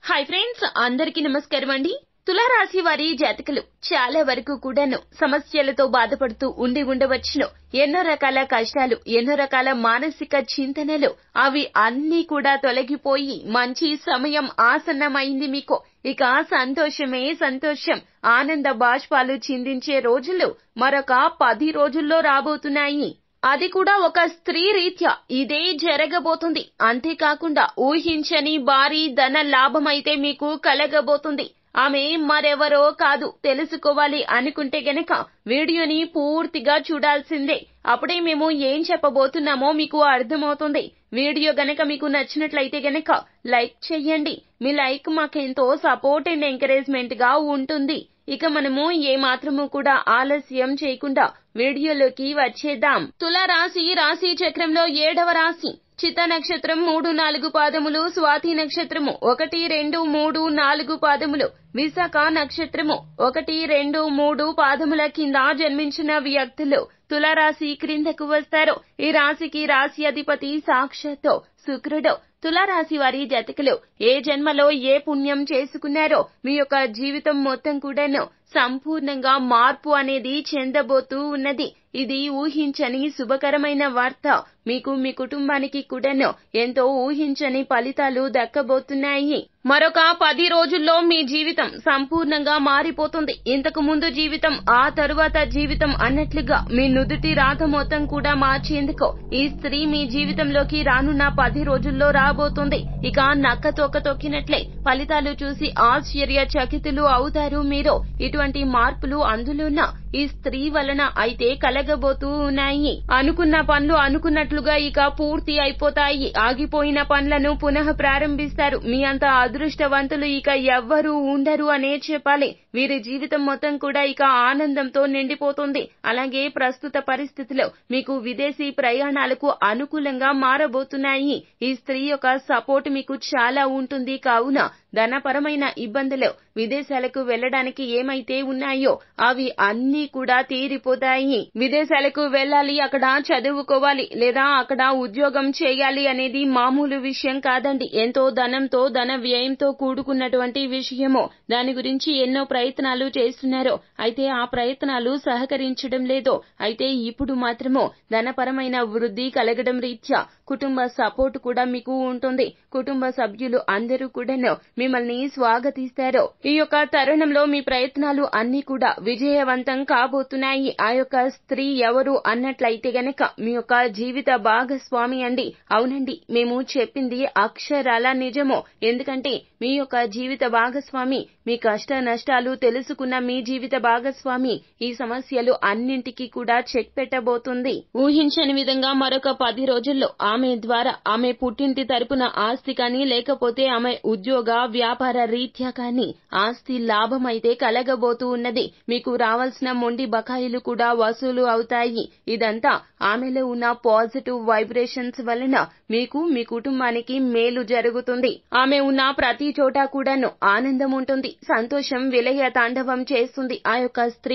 Hi friends, అందరికీ నమస్కారం అండి. తులారాశి వారి జాతకులు చాలా వరకు కూడాను సమస్యలతో బాధపడుతూ ఉండవచ్చును. ఎన్నో రకాల కష్టాలు, ఎన్నో రకాల మానసిక చింతనలు, అవి అన్నీ కూడా తొలగిపోయి మంచి సమయం ఆసన్నమైంది మీకు. ఇక సంతోషమే సంతోషం, ఆనంద బాష్పాలు చిందించే రోజులు మరొక 10 రోజుల్లో రాబోతున్నాయి. అది కూడా ఒక స్త్రీ రీత్యా ఇదే జరగబోతుంది. అంతేకాకుండా ఊహించని భారీ ధన లాభమైతే మీకు కలగబోతుంది. ఆమె మరెవరో కాదు. తెలుసుకోవాలి అనుకుంటే గనక వీడియోని పూర్తిగా చూడాల్సిందే. అప్పుడే మేము ఏం చెప్పబోతున్నామో మీకు అర్థమవుతుంది. వీడియో గనక మీకు నచ్చినట్లయితే గనక లైక్ చెయ్యండి. మీ లైక్ మాకెంతో సపోర్ట్ అండ్ ఎంకరేజ్మెంట్ గా ఉంటుంది. ఇక మనము ఏ మాత్రము కూడా ఆలస్యం చేయకుండా వీడియోలోకి వచ్చేద్దాం. తులారాశి రాశి చక్రంలో 7వ రాశి. చిత్త నక్షత్రం 3-4 పాదములు, స్వాతి నక్షత్రము 1, 2, 3, 4 పాదములు, విశాఖ నక్షత్రము 1, 2, 3 పాదముల కింద జన్మించిన వ్యక్తులు తులారాశి క్రిందకు వస్తారు. ఈ రాశికి రాశి అధిపతి సాక్షాత్తు శుక్రుడు. తులారాశి వారి జాతకులు ఏ జన్మలో ఏ పుణ్యం చేసుకున్నారో మీ యొక్క జీవితం మొత్తం కూడాను సంపూర్ణంగా మార్పు అనేది చెందబోతూ ఉన్నది. ఇది ఊహించని శుభకరమైన వార్త. మీకు మీ కుటుంబానికి కూడాను ఎంతో ఊహించని ఫలితాలు దక్కబోతున్నాయి. మరొక 10 రోజుల్లో మీ జీవితం సంపూర్ణంగా మారిపోతుంది. ఇంతకు ముందు జీవితం, ఆ తరువాత జీవితం అన్నట్లుగా మీ నుదుటి రాత మొత్తం కూడా మార్చేందుకు ఈ స్త్రీ మీ జీవితంలోకి రానున్న 10 రోజుల్లో రాబోతుంది. ఇక నక్క తోక తొక్కినట్లే ఫలితాలు చూసి ఆశ్చర్యచకితులు అవుతారు మీరు. ఇటువంటి మార్పులు అందులోన ఈ స్త్రీ వలన అయితే కలగబోతూ ఉన్నాయి. అనుకున్న పనులు అనుకున్నట్లుగా ఇక పూర్తి అయిపోతాయి. ఆగిపోయిన పనులను పునః ప్రారంభిస్తారు. మీ అంత అదృష్టవంతులు ఇక ఎవ్వరూ ఉండరు అనే చెప్పాలి. వీరి జీవితం మొత్తం కూడా ఇక ఆనందంతో నిండిపోతుంది. అలాగే ప్రస్తుత పరిస్థితిలో మీకు విదేశీ ప్రయాణాలకు అనుకూలంగా మారబోతున్నాయి. ఈ స్త్రీ యొక్క సపోర్ట్ మీకు చాలా ఉంటుంది. కావున ధనపరమైన ఇబ్బందులు, విదేశాలకు వెళ్లడానికి ఏమైతే ఉన్నాయో అవి అన్నీ కూడా తీరిపోతాయి. విదేశాలకు వెళ్ళాలి, అక్కడ చదువుకోవాలి లేదా అక్కడ ఉద్యోగం చేయాలి అనేది మామూలు విషయం కాదండి. ఎంతో ధనంతో, ధన వ్యయంతో కూడుకున్నటువంటి విషయము. దాని గురించి ఎన్నో ప్రయత్నాలు చేస్తున్నారు. అయితే ఆ ప్రయత్నాలు సహకరించడం లేదు. అయితే ఇప్పుడు మాత్రము ధనపరమైన వృద్ధి కలగడం రీత్యా కుటుంబ సపోర్ట్ కూడా మీకు ఉంటుంది. కుటుంబ సభ్యులు అందరూ కూడాను మిమ్మల్ని స్వాగతిస్తారు. ఈ యొక్క తరుణంలో మీ ప్రయత్నాలు అన్ని కూడా విజయవంతం కాబోతున్నాయి. ఆ యొక్క స్త్రీ ఎవరు అన్నట్లయితే గనక మీ యొక్క జీవిత భాగస్వామి అండి. అవునండి, మేము చెప్పింది అక్షరాల నిజము. ఎందుకంటే మీ యొక్క జీవిత భాగస్వామి, మీ కష్ట నష్టాలు తెలుసుకున్న మీ జీవిత భాగస్వామి ఈ సమస్యలు అన్నింటికీ కూడా చెక్ పెట్టబోతుంది. ఊహించని విధంగా మరొక 10 రోజుల్లో ఆమె ద్వారా ఆమె పుట్టింటి తరపున ఆస్తి కానీ, లేకపోతే ఆమె ఉద్యోగ వ్యాపార రీత్యా కానీ ఆస్తి లాభం అయితే కలగబోతూ ఉన్నది. మీకు రావాల్సిన మొండి బకాయిలు కూడా వసూలు అవుతాయి. ఇదంతా ఆమెలో ఉన్న పాజిటివ్ వైబ్రేషన్స్ వలన మీకు, మీ కుటుంబానికి మేలు జరుగుతుంది. ఆమె ఉన్న ప్రతి చోట కూడాను ఆనందం ఉంటుంది. సంతోషం విలయ తాండవం చేస్తుంది. ఆ యొక్క స్త్రీ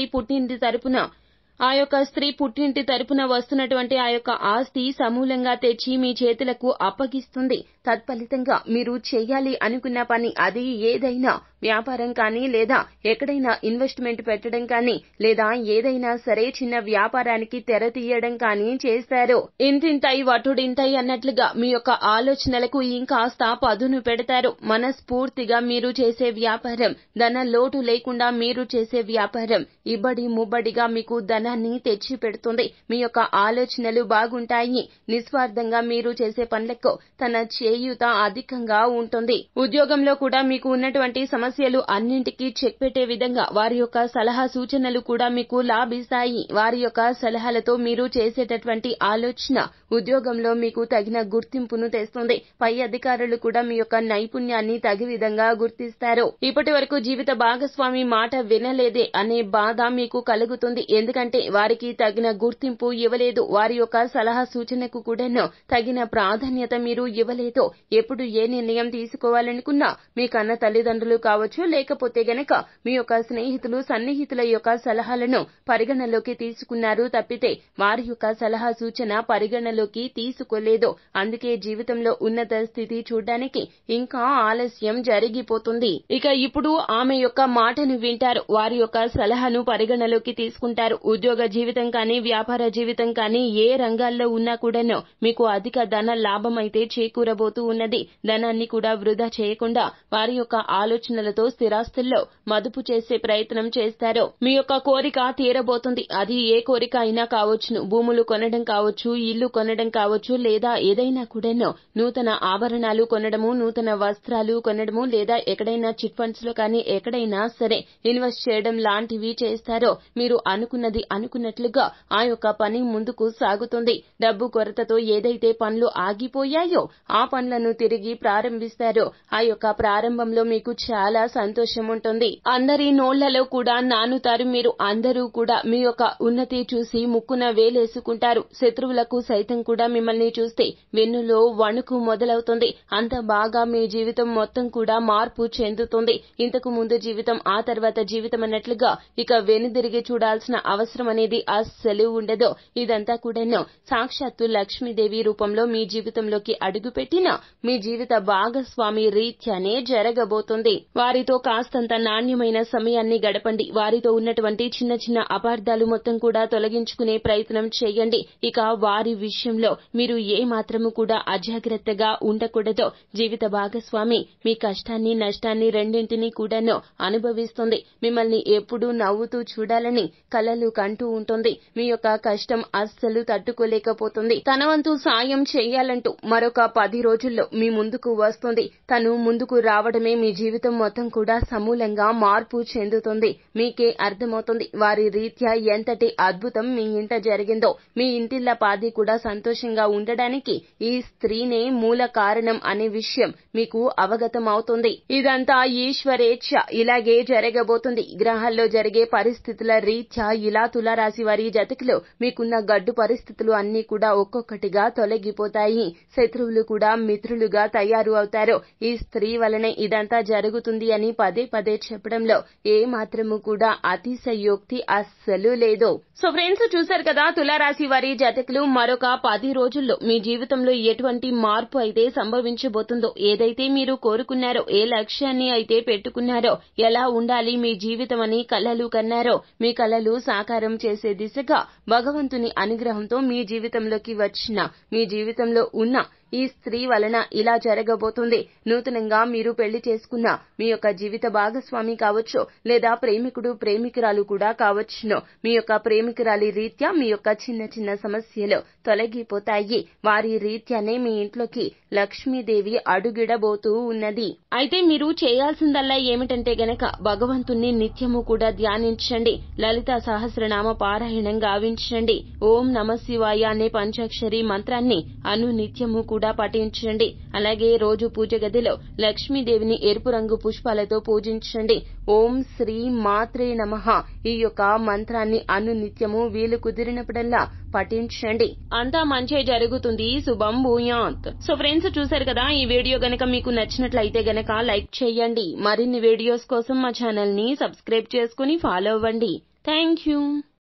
పుట్టింటి తరపున వస్తున్నటువంటి ఆ యొక్క ఆస్తి సమూలంగా తెచ్చి మీ చేతులకు అప్పగిస్తుంది. తత్ఫలితంగా మీరు చేయాలి అనుకున్న పని, అది ఏదైనా వ్యాపారం కానీ, లేదా ఎక్కడైనా ఇన్వెస్ట్మెంట్ పెట్టడం కానీ, లేదా ఏదైనా సరే చిన్న వ్యాపారానికి తెర తీయడం కానీ చేస్తారు. ఇంతింతై వటుడింతై అన్నట్లుగా మీ యొక్క ఆలోచనలకు ఇంకాస్త పదును పెడతారు. మనస్ఫూర్తిగా మీరు చేసే వ్యాపారం, ధన లోటు లేకుండా మీరు చేసే వ్యాపారం ఇబ్బడి ముబ్బడిగా మీకు ధనాన్ని తెచ్చి పెడుతుంది. మీ యొక్క ఆలోచనలు బాగుంటాయి. నిస్వార్థంగా మీరు చేసే పనులకు తన చేయూత అధికంగా ఉంటుంది. ఉద్యోగంలో కూడా మీకు ఉన్నటువంటి సమస్యలు అన్నింటికీ చెక్ పెట్టే విధంగా వారి యొక్క సలహా సూచనలు కూడా మీకు లాభిస్తాయి. వారి యొక్క సలహాలతో మీరు చేసేటటువంటి ఆలోచన ఉద్యోగంలో మీకు తగిన గుర్తింపును తెస్తుంది. పై అధికారులు కూడా మీ యొక్క నైపుణ్యాన్ని తగి విధంగా గుర్తిస్తారు. ఇప్పటి వరకు జీవిత భాగస్వామి మాట వినలేదే అనే బాధ మీకు కలుగుతుంది. ఎందుకంటే వారికి తగిన గుర్తింపు ఇవ్వలేదు. వారి యొక్క సలహా సూచనకు కూడాను తగిన ప్రాధాన్యత మీరు ఇవ్వలేదు. ఎప్పుడు ఏ నిర్ణయం తీసుకోవాలనుకున్నా మీ కన్న తల్లిదండ్రులు కావచ్చు, లేకపోతే గనక మీ యొక్క స్నేహితులు సన్నిహితుల యొక్క సలహాలను పరిగణలోకి తీసుకున్నారు తప్పితే వారి యొక్క సలహా సూచన పరిగణలోకి తీసుకోలేదు. అందుకే జీవితంలో ఉన్నత స్థితి చూడ్డానికి ఇంకా ఆలస్యం జరిగిపోతుంది. ఇక ఇప్పుడు ఆమె యొక్క మాటను వింటారు, వారి యొక్క సలహాను పరిగణలోకి తీసుకుంటారు. ఉద్యోగ జీవితం కానీ వ్యాపార జీవితం కానీ ఏ రంగాల్లో ఉన్నా కూడాను మీకు అధిక ధన లాభం అయితే చేకూరబోతూ ఉన్నది. ధనాన్ని కూడా వృధా చేయకుండా వారి యొక్క ఆలోచనలతో స్థిరాస్తుల్లో మదుపు చేసే ప్రయత్నం చేస్తారు. మీ యొక్క కోరిక తీరబోతుంది. అది ఏ కోరిక అయినా కావచ్చును. భూములు కొనడం కావచ్చు, ఇల్లు కొనడం కావచ్చు, లేదా ఏదైనా కూడాను నూతన ఆభరణాలు కొనడము, నూతన వస్త్రాలు కొనడము, లేదా ఎక్కడైనా చిట్ ఫండ్స్ లో కానీ ఎక్కడైనా సరే ఇన్వెస్ట్ చేయడం లాంటివి చేస్తారో మీరు అనుకున్నది అనుకున్నట్లుగా ఆ యొక్క పని ముందుకు సాగుతుంది. డబ్బు కొరతతో ఏదైతే పనులు ఆగిపోయాయో ఆ పనులను తిరిగి ప్రారంభిస్తారో ఆ యొక్క ప్రారంభంలో మీకు చాలా సంతోషం ఉంటుంది. అందరి నోళ్లలో కూడా నానుతారు మీరు. అందరూ కూడా మీ యొక్క ఉన్నతి చూసి ముక్కున వేలేసుకుంటారు. శత్రువులకు సైతం కూడా మిమ్మల్ని చూస్తే వెన్నులో వణుకు మొదలవుతుంది. అంత బాగా మీ జీవితం మొత్తం కూడా మార్పు చెందుతుంది. ఇంతకు ముందు జీవితం ఆ తర్వాత జీవితం అన్నట్లుగా ఇక వెనుదిరిగి చూడాల్సిన అవసరం అనేది అస్సలు ఉండదు. ఇదంతా కూడాను సాక్షాత్తు లక్ష్మీదేవి రూపంలో మీ జీవితంలోకి అడుగుపెట్టిన మీ జీవిత భాగస్వామి రీత్యానే జరగబోతుంది. వారితో కాస్తంత నాణ్యమైన సమయాన్ని గడపండి. వారితో ఉన్నటువంటి చిన్న చిన్న అపార్థాలు మొత్తం కూడా తొలగించుకునే ప్రయత్నం చేయండి. ఇక వారి విషయంలో మీరు ఏ మాత్రము కూడా అజాగ్రత్తగా ఉండకూడదు. జీవిత భాగస్వామి మీ కష్టాన్ని నష్టాన్ని రెండింటినీ కూడాను అనుభవిస్తుంది. మిమ్మల్ని ఎప్పుడూ నవ్వుతూ చూడాలని కలలు కంటూ ఉంటుంది. మీ యొక్క కష్టం అస్సలు తట్టుకోలేకపోతుంది. తన వంతు సాయం చేయాలంటూ మరొక 10 రోజుల్లో మీ ముందుకు వస్తుంది. తను ముందుకు రావడమే మీ జీవితం మొత్తం కూడా సమూలంగా మార్పు చెందుతుంది. మీకే అర్థమవుతుంది వారి రీత్యా ఎంతటి అద్భుతం మీ ఇంట జరిగిందో. మీ ఇంటిల్ల పాది కూడా సంతోషంగా ఉండడానికి ఈ స్త్రీనే మూల కారణం అనే విషయం మీకు అవగతం అవుతుంది. ఇదంతా ఈశ్వరేచ్ఛ. ఇలాగే జరగబోతుంది. గ్రహాల్లో జరిగే పరిస్థితుల రీత్యా ఇలా తులారాశి వారి జాతకులు మీకున్న గడ్డు పరిస్థితులు అన్ని కూడా ఒక్కొక్కటిగా తొలగిపోతాయి. శత్రువులు కూడా మిత్రులుగా తయారు అవుతారు. ఈ స్త్రీ వలనే ఇదంతా జరుగుతుంది అని పదే పదే చెప్పడంలో ఏ మాత్రము కూడా అతిశయోక్తి అస్సలు లేదు. సో ఫ్రెండ్స్, చూశారు కదా తులారాశి వారి జాతకులు మరొక 10 రోజుల్లో మీ జీవితంలో ఎటువంటి మార్పు అయితే సంభవించబోతుందో, ఏదైతే మీరు కోరుకున్నారో, ఏ లక్ష్యాన్ని అయితే పెట్టుకున్నారో, ఎలా ఉండాలి మీ జీవితం అని కలలు కన్నారో మీ కలలు సాకారం చేసే దిశగా భగవంతుని అనుగ్రహంతో మీ జీవితంలోకి వచ్చిన మీ జీవితంలో ఉన్న ఈ స్త్రీ వలన ఇలా జరగబోతుంది. నూతనంగా మీరు పెళ్లి చేసుకున్న మీ యొక్క జీవిత భాగస్వామి కావచ్చు, లేదా ప్రేమికుడు ప్రేమికురాలు కూడా కావచ్చును. మీ యొక్క ప్రేమికురాలి రీత్యా మీ యొక్క చిన్న చిన్న సమస్యలు తొలగిపోతాయి. వారి రీత్యానే మీ ఇంట్లోకి లక్ష్మీదేవి అడుగిడబోతూ ఉన్నది. అయితే మీరు చేయాల్సిందల్లా ఏమిటంటే గనక భగవంతుణ్ణి నిత్యము కూడా ధ్యానించండి. లలిత సహస్రనామ పారాయణం గావించండి. ఓం నమః శివాయ అనే పంచాక్షరి మంత్రాన్ని నిత్యము కూడా పఠించండి. అలాగే రోజు పూజ గదిలో లక్ష్మీదేవిని ఎరుపు రంగు పుష్పాలతో పూజించండి. ఓం శ్రీ మాత్రే నమః ఈ యొక్క మంత్రాన్ని నిత్యము వీలు కుదిరినప్పుడల్లా పఠించండి. అంతా మంచే జరుగుతుంది. శుభం భూయాత్. సో ఫ్రెండ్స్, చూశారు కదా, ఈ వీడియో గనక మీకు నచ్చినట్లయితే గనక లైక్ చేయండి. మరిన్ని వీడియోస్ కోసం మా ఛానల్ ని సబ్స్క్రైబ్ చేసుకుని ఫాలో అవ్వండి. Thank you.